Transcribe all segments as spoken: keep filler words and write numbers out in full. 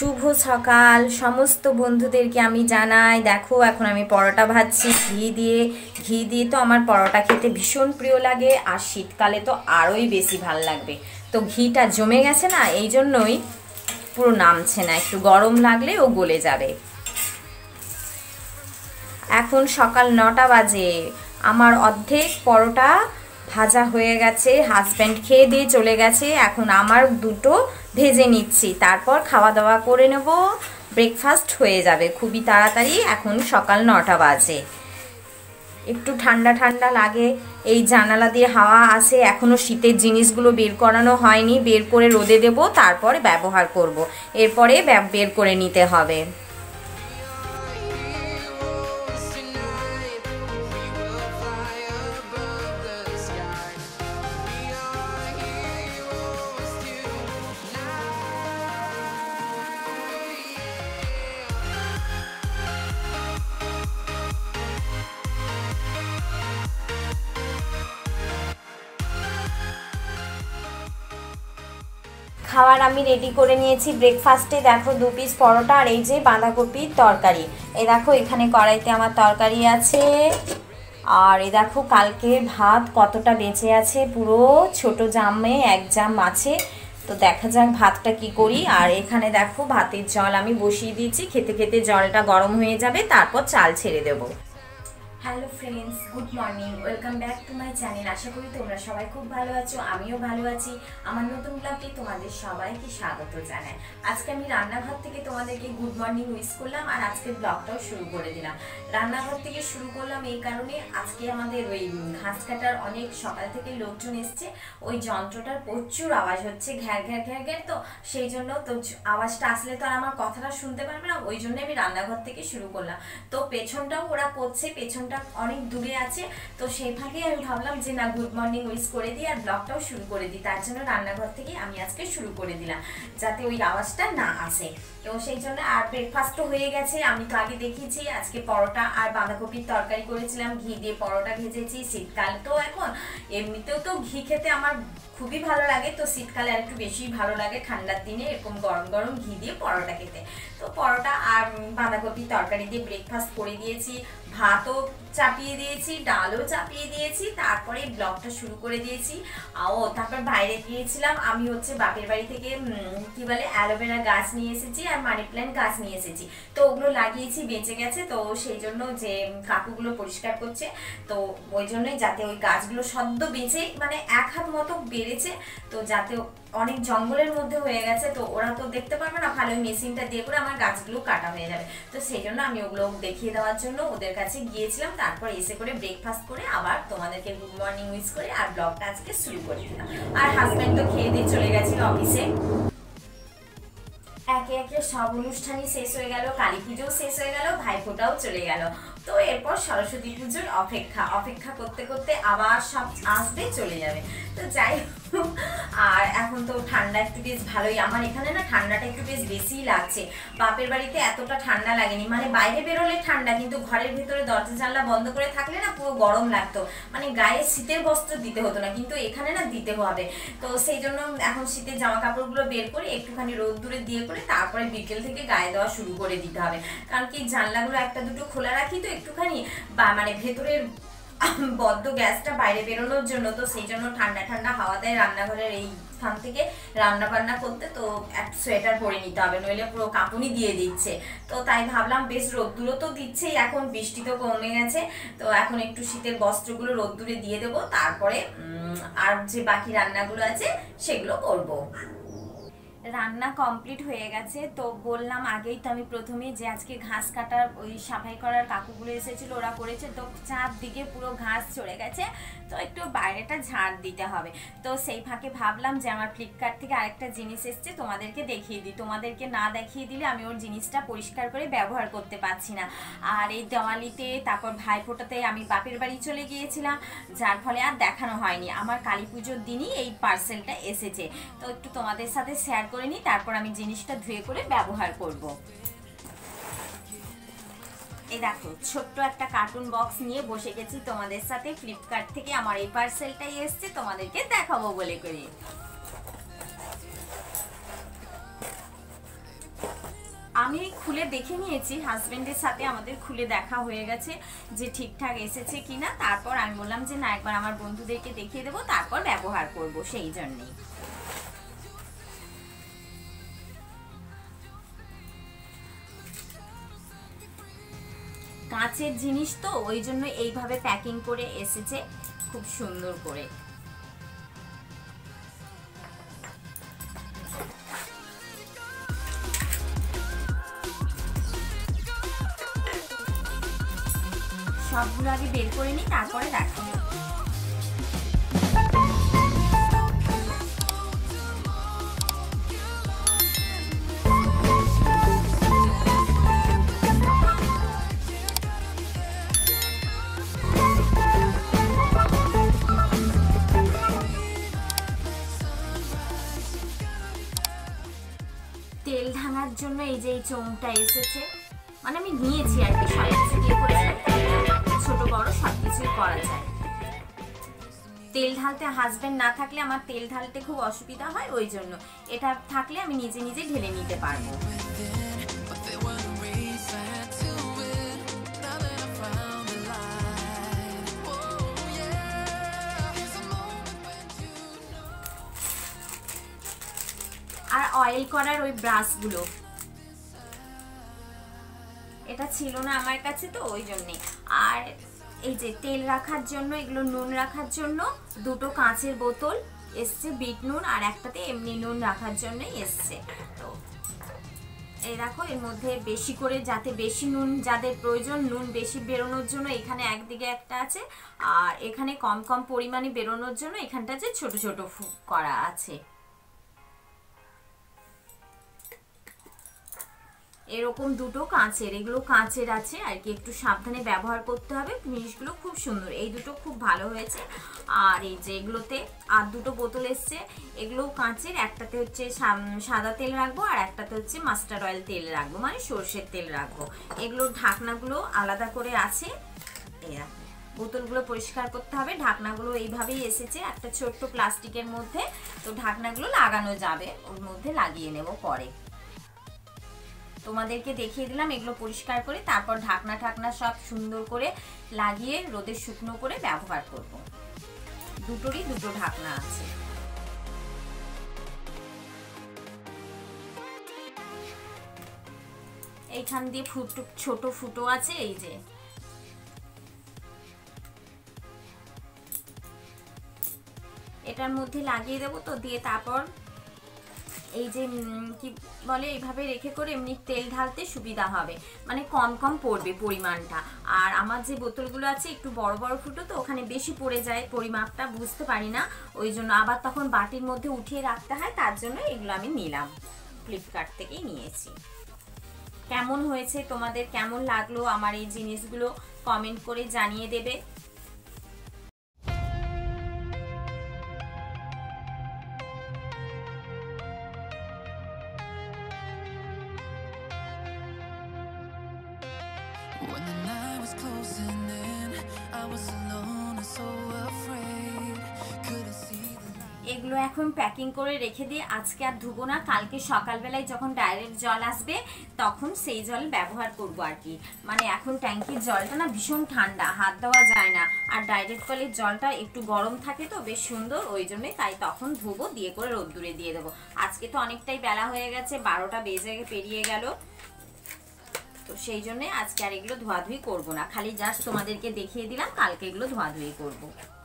শুভ সকাল সমস্ত বন্ধুদেরকে আমি জানাই। দেখো এখন আমি পরোটা ভাজছি ঘি দিয়ে। ঘি দিয়ে তো আমার পরোটা খেতে ভীষণ প্রিয় লাগে, আর শীতকালে তো আরোই বেশি ভাল লাগবে। তো ঘিটা জমে গেছে না, এই জন্যই পুরো নামছে না, একটু গরম লাগলে ও গলে যাবে। এখন সকাল নটা বাজে, আমার অর্ধেক পরোটা ভাজা হয়ে গেছে, হাজব্যান্ড খেয়ে দিয়ে চলে গেছে। এখন আমার দুটো ভেজে নিচ্ছি, তারপর খাওয়া দাওয়া করে নেব, ব্রেকফাস্ট হয়ে যাবে খুবই তাড়াতাড়ি। এখন সকাল নটা বাজে, একটু ঠান্ডা ঠান্ডা লাগে, এই জানালা দিয়ে হাওয়া আসে। এখনও শীতের জিনিসগুলো বের করানো হয়নি, বের করে রোদে দেব, তারপরে ব্যবহার করব। এরপরে বের করে নিতে হবে। খাবার আমি রেডি করে নিয়েছি ব্রেকফাস্টে। দেখো দু পিস পরোটা আর এই যে বাঁধাকপির তরকারি। এই দেখো এখানে কড়াইতে আমার তরকারি আছে, আর এই দেখো কালকের ভাত কতটা বেঁচে আছে, পুরো ছোট জামে এক জাম আছে। তো দেখা যাক ভাতটা কি করি। আর এখানে দেখো ভাতের জল আমি বসিয়ে দিয়েছি, খেতে খেতে জলটা গরম হয়ে যাবে, তারপর চাল ছেড়ে দেবো। Hello friends, good morning, welcome back to my channel. আশা করি তোমরা সবাই খুব ভালো আছো, আমিও ভালো আছি। আমার নতুন ব্লগে তোমাদের সবাইকে স্বাগত জানাই। আজকে আমি রান্নাঘর থেকে তোমাদেরকে গুড মর্নিং উইশ করলাম, আর আজকে ব্লগটাও শুরু করে দিলাম। রান্নাঘর থেকে শুরু করলাম এই কারণে, আজকে আমাদের ওই ঘাস কাটার অনেক সকাল থেকে লোকজন এসছে, ওই যন্ত্রটার প্রচুর আওয়াজ হচ্ছে, ঘ্যার ঘ্যার ঘ্যার ঘ্যার। তো সেই জন্য তো আওয়াজটা আসলে তো আর আমার কথাটা শুনতে পারবে না, ওই জন্য আমি রান্নাঘর থেকে শুরু করলাম। তো পেছনটাও ওরা করছে, পেছন অনেক দূরে আছে। তো সেই ফাঁকে আমি ভাবলাম যে না, গুড মর্নিং উইশ করে দিই আর ব্লগটাও শুরু করে দিই। তার জন্য রান্নাঘর থেকে আমি আজকে শুরু করে দিলাম, যাতে ওই আওয়াজটা না আসে। তো সেই জন্য আর ব্রেকফাস্টও হয়ে গেছে। আমি তো আগে দেখিয়েছি আজকে পরোটা আর বাঁধাকপির তরকারি করেছিলাম, ঘি দিয়ে পরোটা ভেজেছি। শীতকাল তো এখন, এমনিতেও তো ঘি খেতে আমার খুবই ভালো লাগে, তো শীতকালে আর একটু বেশি ভালো লাগে ঠান্ডার দিনে এরকম গরম গরম ঘি দিয়ে পরোটা খেতে। তো পরোটা আর বাঁধাকপির তরকারি দিয়ে ব্রেকফাস্ট করে দিয়েছি, ভাতও চাপিয়ে দিয়েছি, ডালও চাপিয়ে দিয়েছি, তারপরে ব্লগটা শুরু করে দিয়েছি। ও তারপর বাইরে গিয়েছিলাম, আমি হচ্ছে বাপের বাড়ি থেকে কি বলে অ্যালোভেরা গাছ নিয়ে এসেছি আর মানি প্ল্যান্ট গাছ নিয়ে এসেছি। তো ওগুলো লাগিয়েছি, বেঁচে গেছে, তো সেই জন্য যে কাকুগুলো পরিষ্কার করছে, তো ওই জন্যই যাতে ওই গাছগুলো সদ্য বেঁচে মানে এক হাত মতো বেড়েছে, তো যাতে অনেক জঙ্গলের মধ্যে হয়ে গেছে, তো ওরা তো দেখতে পারবে না, ভালো মেশিনটা দিয়ে করে আমার গাছগুলো কাটা হয়ে যাবে। তো সেই জন্য আমি ওগুলো দেখিয়ে দেওয়ার জন্য ওদের কাছে গিয়েছিলাম, তারপর এসে করে ব্রেকফাস্ট করে আবার তোমাদেরকে গুড মর্নিং উইশ করে আর ব্লগটা আজকে শুরু করে দিলাম। আর হাজব্যান্ড তো খেয়ে দিয়ে চলে গেছিল অফিসে। একে একে সব অনুষ্ঠানই শেষ হয়ে গেল, কালী পুজোও শেষ হয়ে গেল, ভাইফোঁটাও চলে গেল। তো এরপর সরস্বতী পুজোর অপেক্ষা অপেক্ষা করতে করতে আবার সব আসবে, চলে যাবে। তো যাই হোক, আর এখন তো ঠান্ডা একটু বেশ ভালোই, আমার এখানে না ঠান্ডাটা একটু বেশ বেশিই লাগছে। বাপের বাড়িতে এতটা ঠান্ডা লাগেনি, মানে বাইরে বেরোলে ঠান্ডা, কিন্তু ঘরের ভিতরে দরজা জানলা বন্ধ করে থাকলে না পুরো গরম লাগতো, মানে গায়ে শীতের বস্ত্র দিতে হতো না, কিন্তু এখানে না দিতে হবে। তো সেই জন্য এখন শীতের জামা কাপড়গুলো বের করে একটুখানি রোদ্দুরে দিয়ে করে তারপরে বিকেল থেকে গায়ে দেওয়া শুরু করে দিতে হবে। কারণ কি জানলাগুলো একটা দুটো খোলা রাখি তো একটুখানি, বা মানে ভেতরের বদ্ধ গ্যাসটা বাইরে বেরোনোর জন্য, তো সেই জন্য ঠান্ডা ঠান্ডা হাওয়া দেয় রান্নাঘরের এই স্থান থেকে রান্না বান্না করতে। তো এক সোয়েটার পরে নিতে হবে, নইলে পুরো কাঁপুনি দিয়ে দিচ্ছে। তো তাই ভাবলাম বেশ রোদ্দুরও তো দিচ্ছেই, এখন বৃষ্টি তো কমে গেছে, তো এখন একটু শীতের বস্ত্রগুলো রোদ্দুরে দিয়ে দেবো, তারপরে আর যে বাকি রান্নাগুলো আছে সেগুলো করবো। রান্না কমপ্লিট হয়ে গেছে। তো বললাম আগেই তো আমি প্রথমে যে আজকে ঘাস কাটার ওই সাফাই করার কাকুগুলো এসেছিল, ওরা করেছে, তো চারদিকে পুরো ঘাস চড়ে গেছে, তো একটু বাইরেটা ঝাড় দিতে হবে। তো সেই ফাঁকে ভাবলাম যে আমার ফ্লিপকার্ট থেকে আরেকটা জিনিস এসছে, তোমাদেরকে দেখিয়ে দিই। তোমাদেরকে না দেখিয়ে দিলে আমি ওর জিনিসটা পরিষ্কার করে ব্যবহার করতে পারছি না। আর এই দেওয়ালিতে তারপর ভাইফোঁটাতে আমি বাপের বাড়ি চলে গিয়েছিলাম, যার ফলে আর দেখানো হয়নি। আমার কালী পুজোর দিনই এই পার্সেলটা এসেছে, তো একটু তোমাদের সাথে শেয়ার করে নিই, তারপর আমি জিনিসটা ধুয়ে করে ব্যবহার করব। এই দেখো ছোট্ট একটা কার্টুন বক্স নিয়ে বসে গেছি তোমাদের সাথে। ফ্লিপকার্ট থেকে আমার এই পার্সেলটাই এসছে, তোমাদেরকে দেখাবো বলে করি। আমি খুলে দেখে নিয়েছি হাজবেন্ডের সাথে, আমাদের খুলে দেখা হয়ে গেছে যে ঠিকঠাক এসেছে কিনা। তারপর আমি বললাম যে না, একবার আমার বন্ধুদেরকে দেখিয়ে দেবো, তারপর ব্যবহার করব, সেই জন্যেই। কাঁচের জিনিস তো ওই জন্য এইভাবে প্যাকিং করে এসেছে খুব সুন্দর করে। সবগুলো আগে বের করে নিই, তারপরে দেখাবো। তেল ঢাঙার জন্য এই যে এই চোঙটা এসেছে, মানে আমি নিয়েছি আর কি, সব কিছু দিয়ে করে ছোট বড় সব কিছুই করা যায়। তেল ঢালতে হাজবেন্ড না থাকলে আমার তেল ঢালতে খুব অসুবিধা হয়, ওই জন্য এটা থাকলে আমি নিজে নিজে ঢেলে নিতে পারবো। আর অয়েল করার ওই ব্রাশগুলো, এটা ছিল না আমার কাছে তো ওই জন্যে। আর এই যে তেল রাখার জন্য, এগুলো নুন রাখার জন্য দুটো কাঁচের বোতল এসছে, বিট নুন, আর একটাতে এমনি নুন রাখার জন্যই এসছে। তো এই দেখো, এর মধ্যে বেশি করে, যাতে বেশি নুন যাদের প্রয়োজন, নুন বেশি বেরোনোর জন্য এখানে একদিকে একটা আছে, আর এখানে কম কম পরিমাণে বেরোনোর জন্য এখানটা যে ছোট ছোট ফুক করা আছে। এরকম দুটো কাঁচের, এগুলো কাঁচের আছে আর কি, একটু সাবধানে ব্যবহার করতে হবে। জিনিসগুলো খুব সুন্দর, এই দুটো খুব ভালো হয়েছে। আর এই যে এগুলোতে আর দুটো বোতল এসছে, এগুলো কাঁচের, একটাতে হচ্ছে সাদা তেল রাখবো আর একটাতে হচ্ছে মাস্টার্ড অয়েল তেল রাখবো, মানে সর্ষের তেল রাখবো। এগুলোর ঢাকনাগুলো আলাদা করে আছে। এরকম বোতলগুলো পরিষ্কার করতে হবে। ঢাকনাগুলো এইভাবেই এসেছে একটা ছোট্ট প্লাস্টিকের মধ্যে, তো ঢাকনাগুলো লাগানো যাবে, ওর মধ্যে লাগিয়ে নেব পরে। তোমাদেরকে দেখিয়ে দিলাম এগুলো পরিষ্কার করে, তারপর ঢাকনা ঢাকনা সব সুন্দর করে লাগিয়ে রোদে শুকনো করে ব্যবহার করব। দুটোরই দুটো ঢাকনা আছে। এইখান দিয়ে ফুটো, ছোট ফুটো আছে, এই যে এটার মধ্যে লাগিয়ে দেবো। তো দিয়ে তারপর এই যে কি বলে, এইভাবে রেখে করে এমনি তেল ঢালতে সুবিধা হবে, মানে কম কম পড়বে পরিমাণটা। আর আমার যে বোতলগুলো আছে একটু বড় বড় ফুটো, তো ওখানে বেশি পড়ে যায়, পরিমাপটা বুঝতে পারি না, ওই জন্য আবার তখন বাটির মধ্যে উঠিয়ে রাখতে হয়, তার জন্য এগুলো আমি নিলাম, ফ্লিপকার্ট থেকেই নিয়েছি। কেমন হয়েছে, তোমাদের কেমন লাগলো আমার এই জিনিসগুলো কমেন্ট করে জানিয়ে দেবে। When the night was closing in, I was alone and so afraid. Couldn't see the light. এগুলো এখন প্যাকিং করে রেখে দিয়ে আজকে আর ধুবো না, কালকে সকালবেলায় যখন ডাইরেক্ট জল আসবে তখন সেই জল ব্যবহার করব আর কি। মানে এখন ট্যাঙ্কির জলটা না ভীষণ ঠান্ডা, হাত দেওয়া যায় না, আর ডাইরেক্ট কলের জলটা একটু গরম থাকে তো বেশ সুন্দর, ওই জন্যই তাই তখন ধুবো, দিয়ে করে রোদ্দুরে দিয়ে দেবো। আজকে তো অনেকটাই বেলা হয়ে গেছে, বারোটা বেজে পেরিয়ে গেল, তো সেই জন্য আজকে আর এগুলো ধোয়াধুয়ি করবো না, খালি জাস্ট তোমাদেরকে দেখিয়ে দিলাম, কালকে এগুলো ধোয়াধুয়ি করবো।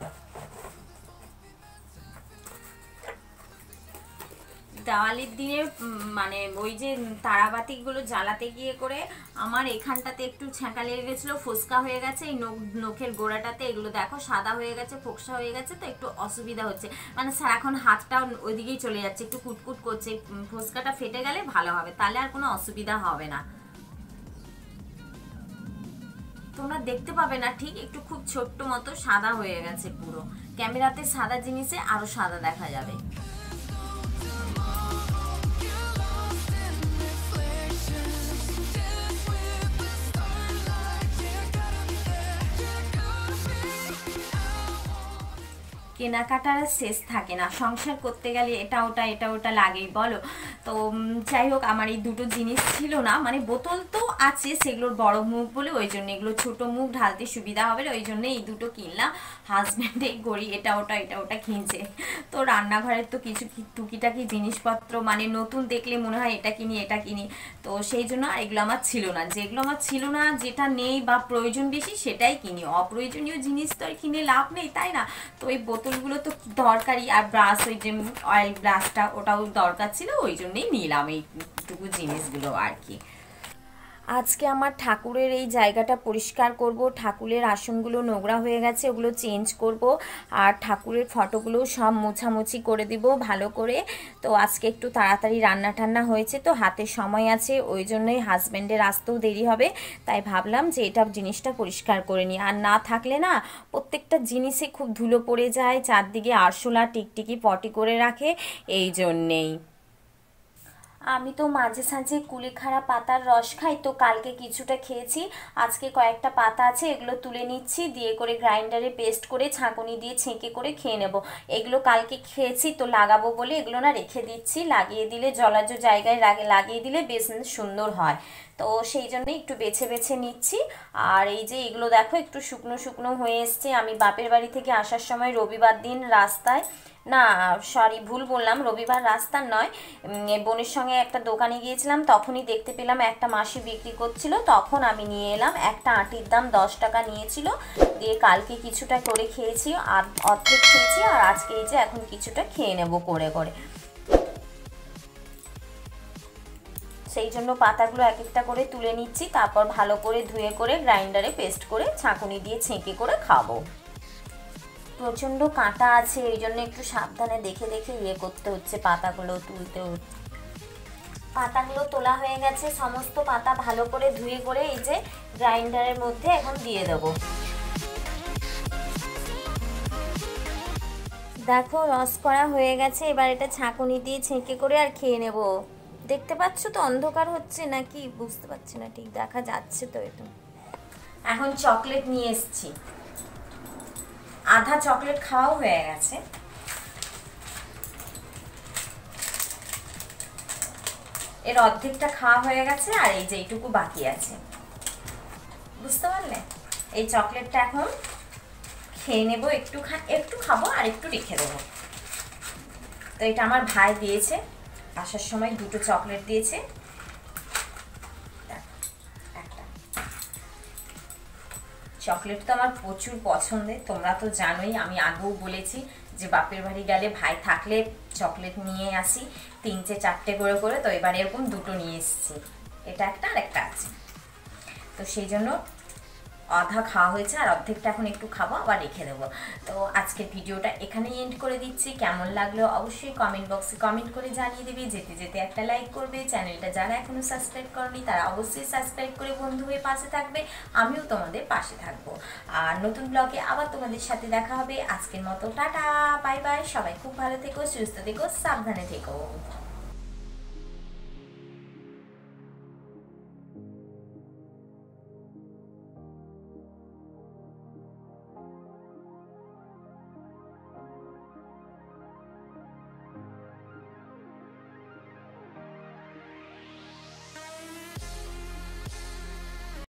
দেওয়ালির দিনে মানে ওই যে তারাবাতিগুলো জ্বালাতে গিয়ে করে আমার এখানটাতে একটু ছ্যাঁকা লেগে গেছিলো, ফোসকা হয়ে গেছে, এই নখ নখের গোড়াটাতে এগুলো দেখো সাদা হয়ে গেছে, ফোকসা হয়ে গেছে, তো একটু অসুবিধা হচ্ছে, মানে সারাক্ষণ হাতটাও ওইদিকেই চলে যাচ্ছে, একটু কুটকুট করছে। ফোসকাটা ফেটে গেলে ভালো হবে, তাহলে আর কোনো অসুবিধা হবে না। তোমরা দেখতে পাবে না ঠিক, একটু খুব ছোট্ট মতো সাদা হয়ে গেছে পুরো, ক্যামেরাতে সাদা জিনিসে আরো সাদা দেখা যাবে। কেনাকাটার শেষ থাকে না, সংসার করতে গেলে এটা ওটা এটা ওটা লাগেই বলো। তো যাই হোক, আমার এই দুটো জিনিস ছিল না, মানে বোতল তো আছে, সেগুলোর বড় মুখ বলে ওই জন্য, এগুলো ছোট মুখ ঢালতে সুবিধা হবে ওই জন্য এই দুটো কিনলাম। হাজব্যান্ড এই ঘড়ি এটা ওটা এটা ওটা কিনছে। তো রান্নাঘরের তো কিছু টুকিটাকি জিনিসপত্র মানে নতুন দেখলে মনে হয় এটা কিনি এটা কিনি, তো সেই জন্য আর এগুলো আমার ছিল না। যেগুলো আমার ছিল না, যেটা নেই বা প্রয়োজন বেশি সেটাই কিনি, অপ্রয়োজনীয় জিনিস তো আর কিনে লাভ নেই, তাই না? তো এই বোতলগুলো তো দরকারি, আর ব্রাশ, ওই যে অয়েল ব্রাশটা ওটাও দরকার ছিল, ওই জন্যই নিলাম এইটুকু জিনিসগুলো আর কি। আজকে আমার ঠাকুরের এই জায়গাটা পরিষ্কার করব, ঠাকুরের আসনগুলো নোংরা হয়ে গেছে ওগুলো চেঞ্জ করব, আর ঠাকুরের ফটোগুলো সব মোছামুছি করে দিব ভালো করে। তো আজকে একটু তাড়াতাড়ি রান্না টান্না হয়েছে, তো হাতে সময় আছে, ওই জন্যই হাজব্যান্ডের আসতেও দেরি হবে, তাই ভাবলাম যে এটা জিনিসটা পরিষ্কার করে নিই। আর না থাকলে না প্রত্যেকটা জিনিসে খুব ধুলো পড়ে যায়, চারদিকে আরশোলা টিকটিকি পটি করে রাখে, এই জন্যেই। আমি তো মাঝে সাঝে কুলেখাড়া পাতার রস খাই, তো কালকে কিছুটা খেয়েছি, আজকে কয়েকটা পাতা আছে এগুলো তুলে নিচ্ছি, দিয়ে করে গ্রাইন্ডারে পেস্ট করে ছাঁকুনি দিয়ে ছেঁকে করে খেয়ে নেব। এগুলো কালকে খেয়েছি তো লাগাবো বলে এগুলো না রেখে দিচ্ছি, লাগিয়ে দিলে জলাজ জায়গায় লাগিয়ে দিলে বেশ সুন্দর হয়, তো সেই জন্য একটু বেছে বেছে নিচ্ছি। আর এই যে এগুলো দেখো একটু শুকনো শুকনো হয়ে এসছে। আমি বাপের বাড়ি থেকে আসার সময় রবিবার দিন রাস্তায়, না সরি ভুল বললাম, রবিবার রাস্তার নয়, বোনের সঙ্গে একটা দোকানে গিয়েছিলাম, তখনই দেখতে পেলাম একটা মাসি বিক্রি করছিল, তখন আমি নিয়ে এলাম। একটা আটির দাম দশ টাকা নিয়েছিল, দিয়ে কালকে কিছুটা করে খেয়েছি, আর অর্ধেক খেয়েছি, আর আজকে এই যে এখন কিছুটা খেয়ে নেব করে করে। সেই জন্য পাতাগুলো এক একটা করে তুলে নিচ্ছি, তারপর ভালো করে ধুয়ে করে গ্রাইন্ডারে পেস্ট করে ছাঁকুনি দিয়ে ছেঁকে করে খাবো। প্রচণ্ড কাঁটা আছে, এই জন্য একটু সাবধানে দেখে দেখে ইয়ে করতে হচ্ছে, পাতাগুলো তুলতে হচ্ছে। পাতাগুলো তোলা হয়ে গেছে, সমস্ত পাতা ভালো করে ধুয়ে করে এই যে গ্রাইন্ডারের মধ্যে এখন দিয়ে দেবো। দেখো রস করা হয়ে গেছে, এবার এটা ছাঁকুনি দিয়ে ছেঁকে করে আর খেয়ে নেব। দেখতে পাচ্ছ তো অন্ধকার হচ্ছে নাকি বুঝতে পারছি না ঠিক, দেখা যাচ্ছে তো এটা। এখন চকলেট নিয়ে এসেছি, আধা চকলেট খাওয়াও হয়ে গেছে, এর অর্ধেকটা খাওয়া হয়ে গেছে, আর এই যে এইটুকু বাকি আছে, বুঝতে পারলে? এই চকলেটটা এখন খেয়ে নেব, একটু খা একটু খাবো আর একটু রেখে দেবো। তো এটা আমার ভাই দিয়েছে, আসার সময় দুটো চকলেট দিয়েছে, চকলেট তো আমার প্রচুর পছন্দের, তোমরা তো জানোই, আমি আগেও বলেছি যে বাপের বাড়ি গেলে ভাই থাকলে চকলেট নিয়ে আসি তিনটে চারটে করে করে, তো এবার এরকম দুটো নিয়ে এসেছি, এটা একটা আর একটা আছে, তো সেই জন্য আধা খাওয়া হয়েছে, আর অর্ধেকটা এখন একটু খাবো আবার রেখে দেবো। তো আজকের ভিডিওটা এখানেই এন্ড করে দিচ্ছি, কেমন লাগলো অবশ্যই কমেন্ট বক্সে কমেন্ট করে জানিয়ে দেবে, যেতে যেতে একটা লাইক করবে, চ্যানেলটা যারা এখনো সাবস্ক্রাইব করনি তারা অবশ্যই সাবস্ক্রাইব করে বন্ধু হয়ে পাশে থাকবে, আমিও তোমাদের পাশে থাকবো। আর নতুন ব্লগে আবার তোমাদের সাথে দেখা হবে, আজকের মতো টাটা বাই বাই, সবাই খুব ভালো থেকো, সুস্থ থেকো, সাবধানে থেকো।